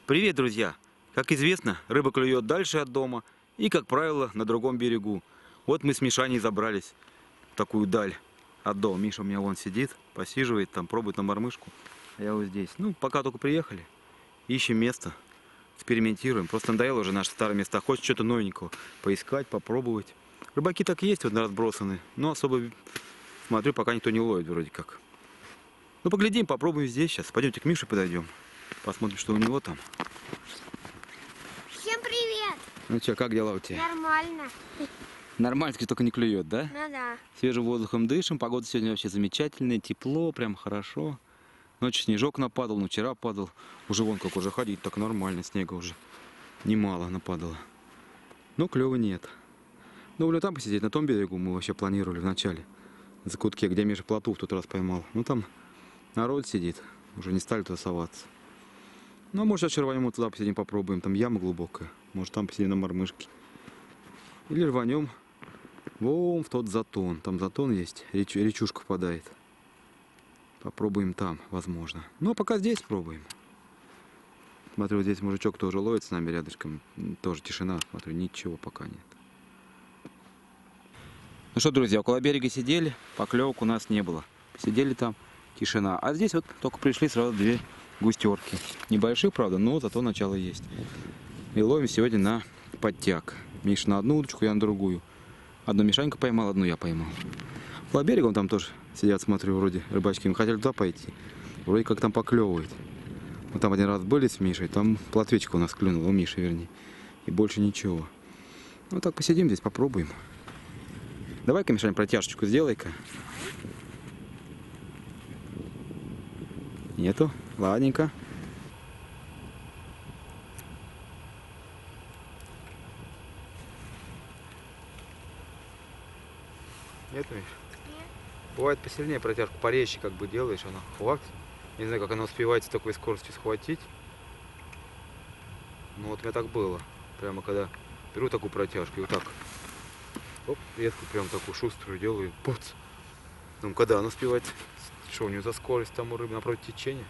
Привет, друзья! Как известно, рыба клюет дальше от дома и, как правило, на другом берегу. Вот мы с Мишаней забрались в такую даль от дома. Миша у меня вон сидит, посиживает, там пробует на мормышку. А я вот здесь. Ну, пока только приехали, ищем место, экспериментируем. Просто надоело уже наши старые места. Хочется что-то новенького поискать, попробовать. Рыбаки так есть вот разбросаны, но особо, смотрю, пока никто не ловит вроде как. Ну, поглядим, попробуем здесь сейчас. Пойдемте к Мише подойдем. Посмотрим, что у него там. Всем привет! Ну что, как дела у тебя? Нормально. Нормально, только не клюет, да? Ну да. Свежим воздухом дышим, погода сегодня вообще замечательная, тепло, прям хорошо. Ночью снежок нападал, но вчера падал. Уже вон как уже ходить, так нормально, снега уже немало нападало. Но клёва нет. Ну, блин, там посидеть, на том берегу мы вообще планировали в начале. В закутке, где Миша плотву в тот раз поймал. Ну, там народ сидит, уже не стали туда соваться. Ну, а может, сейчас рванем туда посидим, попробуем. Там яма глубокая. Может, там посидим на мормышке. Или рванем вон в тот затон. Там затон есть, речушка впадает. Попробуем там, возможно. Ну, а пока здесь пробуем. Смотрю, вот здесь мужичок тоже ловит с нами рядышком. Тоже тишина. Смотрю, ничего пока нет. Ну что, друзья, около берега сидели, поклевок у нас не было. Сидели там, тишина. А здесь вот только пришли сразу две густерки. Небольших, правда, но зато начало есть. И ловим сегодня на подтяг. Миша на одну удочку, я на другую. Одну Мишанька поймал, одну я поймал. По берегу там тоже сидят, смотрю, вроде рыбачки. Мы хотели туда пойти. Вроде как там поклевывает. Мы там один раз были с Мишей, там плотвичка у нас клюнула, у Миши, вернее. И больше ничего. Ну так посидим здесь, попробуем. Давай-ка, Мишань, протяжечку сделай-ка. Нету? Ладненько. Нету, Миш? Нет. Бывает посильнее протяжку, порезче как бы делаешь, она хват. Не знаю, как она успевает с такой скоростью схватить. Ну вот у меня так было. Прямо когда беру такую протяжку и вот так. Оп, ветку прям такую шуструю делаю. Поц. Ну когда она успевает? Что у нее за скорость там у рыбы напротив течения?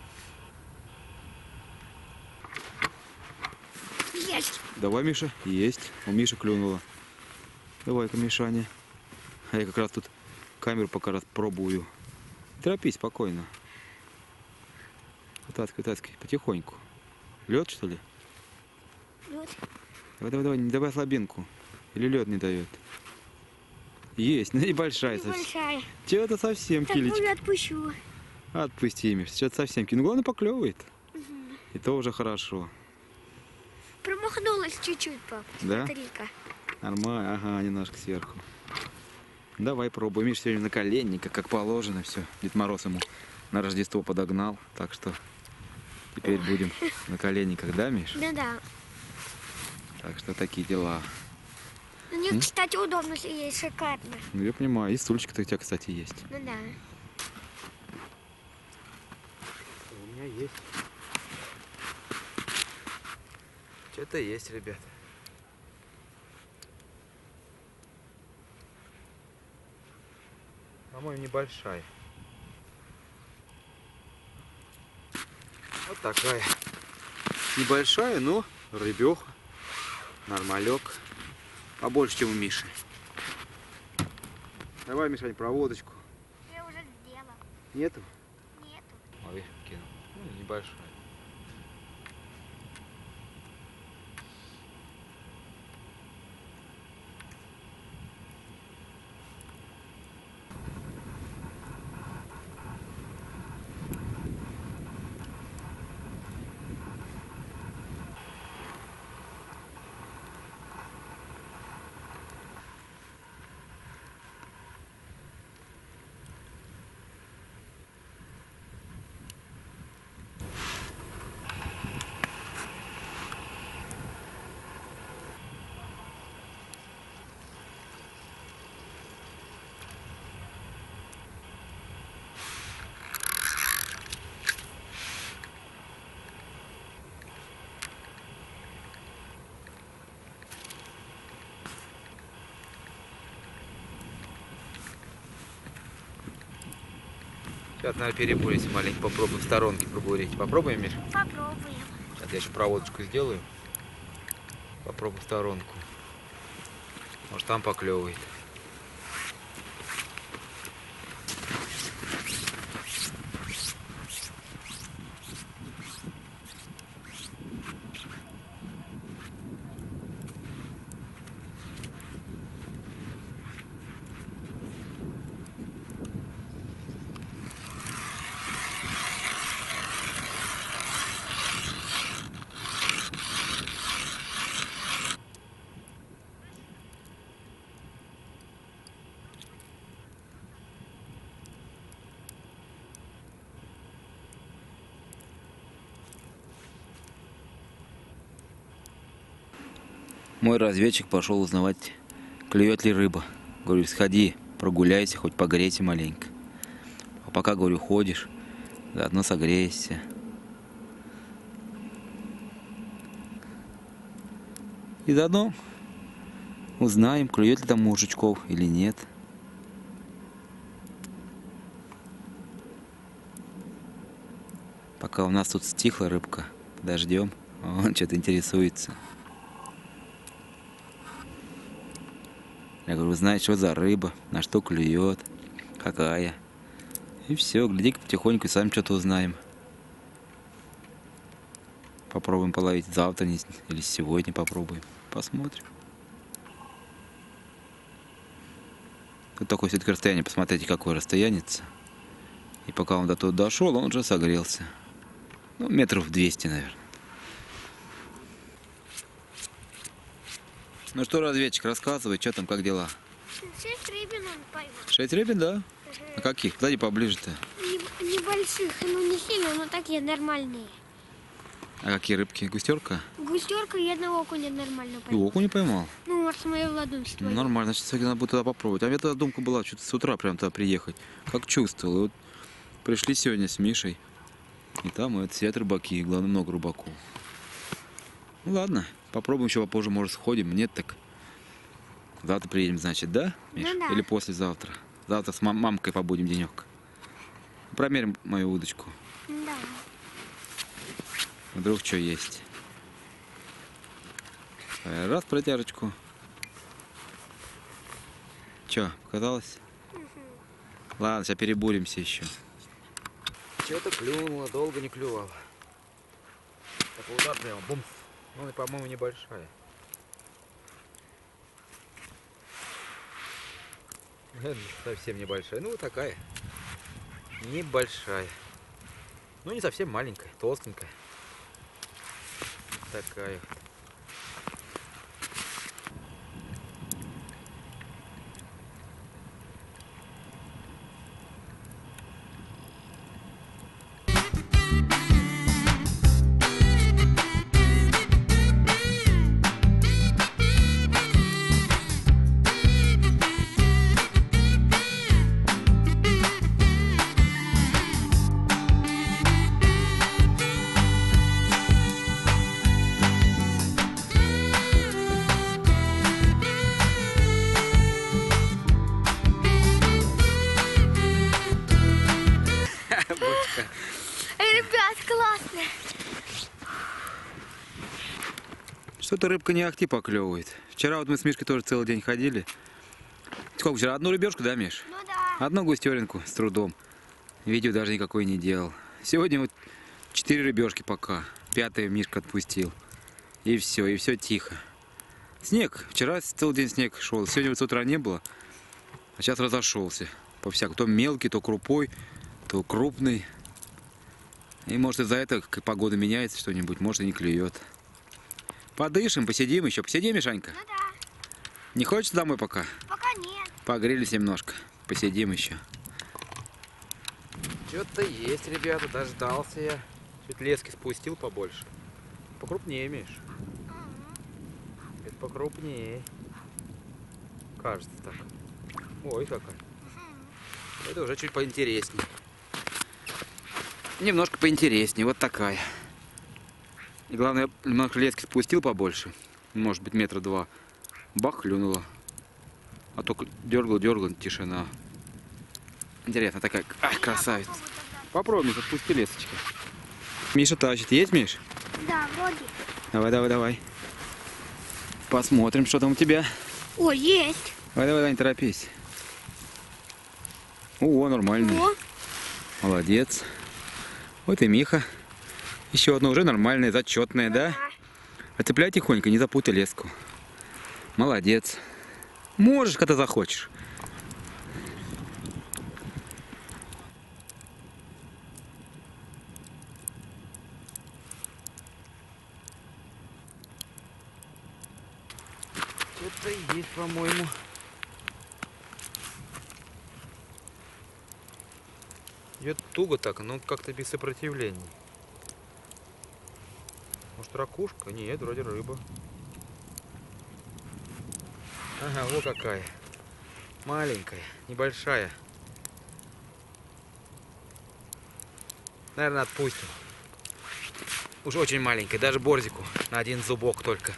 Есть. Давай, Миша. Есть. У Миши клюнула. Давай-ка, Мишаня. А я как раз тут камеру пока раз пробую. Не торопись, спокойно. Вытаскивай, вытаскивай, потихоньку. Лед, что ли? Вот. Давай, давай, давай, не давай слабинку. Или лед не дает. Есть, ну небольшая совсем. Небольшая. Чего-то совсем Так, килечка. ну, отпущу. Отпусти, Миш, что-то совсем. Ну, главное, поклевывает. И то уже хорошо. Промахнулась чуть-чуть, пап. Да? Смотри-ка. Нормально, ага, немножко сверху. Давай пробуй. Миш сегодня на коленниках, как положено, все. Дед Мороз ему на Рождество подогнал, так что теперь будем на коленниках, да, Миш? Да-да. Так что такие дела. На них, кстати, удобно сидеть, шикарно. Ну, я понимаю, и стульчик-то у тебя, кстати, есть. Ну да. У меня есть. Что-то есть, ребят. По-моему, небольшая. Вот такая. Небольшая, но рыбеха. Нормалек. Побольше, чем у Миши. Давай, Мишань, проводочку. Я уже сделала. Нету? Нету. А я кинул. Ну, небольшая. Сейчас, наверное, перебурить маленько, попробуем в сторонке пробурить. Попробуем, Миш? Попробуем. Сейчас я еще проводочку сделаю. Попробую в сторонку. Может, там поклевывает. Мой разведчик пошел узнавать, клюет ли рыба. Говорю, сходи, прогуляйся, хоть погрейся маленько. А пока, говорю, ходишь, заодно согреешься. И заодно узнаем, клюет ли там мужичков или нет. Пока у нас тут стихла рыбка, подождем. Он что-то интересуется. Я говорю, знаете, что за рыба, на что клюет, какая. И все, гляди-ка потихоньку, сами что-то узнаем. Попробуем половить завтра или сегодня попробуем. Посмотрим. Тут такое все-таки расстояние, посмотрите, какое расстояние. И пока он до туда дошел, он уже согрелся. Ну, метров 200, наверное. Ну что, разведчик, рассказывай, что там, как дела? 6 рыбин он поймал. 6 рыбин, да? А каких? Подойди поближе-то. Небольших, ну не сильно, но такие нормальные. А какие рыбки? Густерка? Густерка и одного окуня нормально И поймал. окуня поймал? Ну, может, мою ладонь Ну, твою. нормально, значит, сегодня надо будет туда попробовать. А у меня тогда думка была, что-то с утра прям туда приехать. Как чувствовал. И вот пришли сегодня с Мишей. И там вот сидят рыбаки, и главное, много рыбаков. Ну ладно, попробуем еще попозже, может, сходим. Нет, так завтра приедем, значит, да, Миш? Ну да. Или послезавтра? Завтра с мамкой побудем денек. Промерим мою удочку. Да. Вдруг что есть. Раз, протяжечку. Че, показалось? Ладно, сейчас перебуримся еще. Что-то клюнуло, долго не клювало. Такой удар прямо, бум. Ну и, по-моему, небольшая. Совсем небольшая. Ну, вот такая. Небольшая. Ну, не совсем маленькая, толстенькая. Такая. Ребят, классно. Что-то рыбка не ахти поклевывает. Вчера вот мы с Мишкой тоже целый день ходили. Сколько вчера? Одну рыбешку, да, Миш? Ну да. Одну густеринку с трудом. Видео даже никакой не делал. Сегодня вот 4 рыбешки пока. 5-ю Мишка отпустил. И все тихо. Снег. Вчера целый день снег шел. Сегодня вот с утра не было. А сейчас разошелся. По-всякому. То мелкий, то крупой, то крупный. И может из-за этого, как погода меняется что-нибудь, может и не клюет. Подышим, посидим еще. Посидим, Мишанька? Ну да. Не хочешь домой пока? Пока нет. Погрелись немножко. Посидим еще. Что-то есть, ребята, дождался я. Чуть лески спустил побольше. Покрупнее, Миш. Это покрупнее. Кажется так. Ой, какая. Это уже чуть поинтереснее. Немножко поинтереснее. Вот такая. И главное, немножко лески спустил побольше. Может быть, 2 метра. Бах, клюнула. А только дергал, тишина. Интересно, такая. Ах, красавица. Попробуем, отпусти лесочки. Миша тащит. Есть, Миш? Да, вроде. Давай, давай, давай. Посмотрим, что там у тебя. О, есть. Давай, давай, давай, не торопись. О, нормальный. О, Молодец. Вот и Миха. Еще одно уже нормальное, зачетное, да? Оцепляй тихонько, не запутай леску. Молодец. Можешь, когда захочешь. Что-то есть, по-моему. Идет туго так, но как-то без сопротивления. Может, ракушка? Нет, вроде рыба. Ага, вот какая. Маленькая, небольшая. Наверное, отпустим. Уж очень маленькая, даже борзику на один зубок только.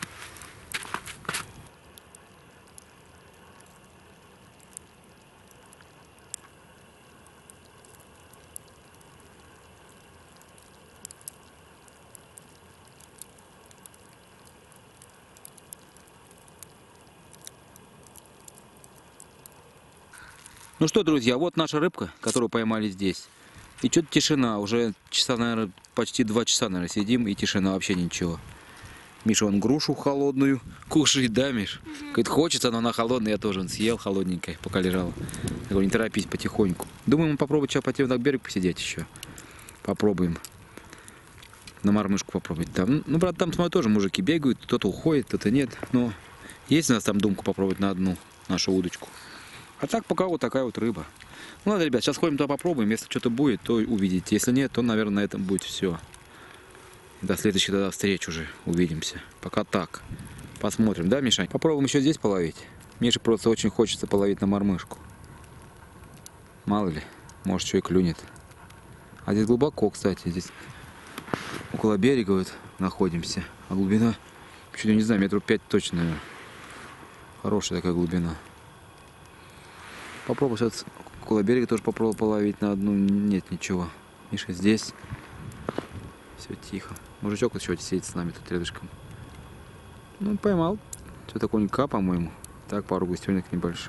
Ну что, друзья, вот наша рыбка, которую поймали здесь. И что-то тишина, уже часа, наверное, почти 2 часа, наверное, сидим, и тишина, вообще ничего. Миша, он грушу холодную кушает, да, Миш? Говорит, хочется, но она холодная, я тоже он съел холодненькой, пока лежала. Я говорю, не торопись, потихоньку. Думаем, мы попробуем сейчас пойти на берег посидеть еще. Попробуем. На мормышку попробовать там. Ну, правда, там, смотрю, тоже мужики бегают, кто-то уходит, кто-то нет. Но есть у нас там думка попробовать на одну нашу удочку. А так пока вот такая вот рыба. Ну ладно, ребят, сейчас ходим туда попробуем. Если что-то будет, то увидите. Если нет, то, наверное, на этом будет все. До следующих тогда встреч уже увидимся. Пока так. Посмотрим, да, Миша? Попробуем еще здесь половить. Мише просто очень хочется половить на мормышку. Мало ли, может, что и клюнет. А здесь глубоко, кстати. Здесь около берега вот находимся. А глубина, чуть ли не знаю, метров 5 точно, наверное. Хорошая такая глубина. Попробую сейчас около берега тоже попробовал половить на одну. Нет, ничего. Миша здесь. Все тихо. Мужичок еще сидит с нами тут рядышком. Ну, поймал. Что-то конька, по-моему. Так, пару густенек небольших.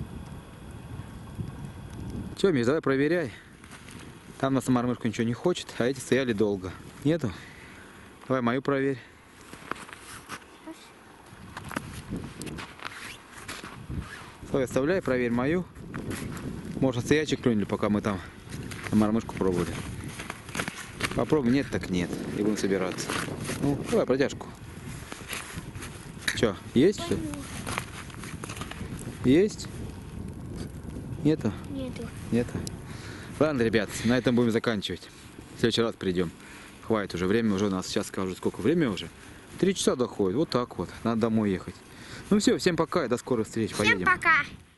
Че, Миш, давай проверяй. Там на мормышку ничего не хочет, а эти стояли долго. Нету? Давай мою проверь. Стой, оставляй, проверь мою. Может, стоячек клюнули, пока мы там на мормышку пробовали. Попробуем, нет, так нет. И будем собираться. Ну, давай протяжку. Че, есть что? Есть? Нету? Нету. Нету. Ладно, ребят, на этом будем заканчивать. В следующий раз придем. Хватит уже, время уже у нас, сейчас скажу, сколько время уже. 3 часа доходит, вот так вот, надо домой ехать. Ну все, всем пока и до скорых встреч, Всем поедем. пока.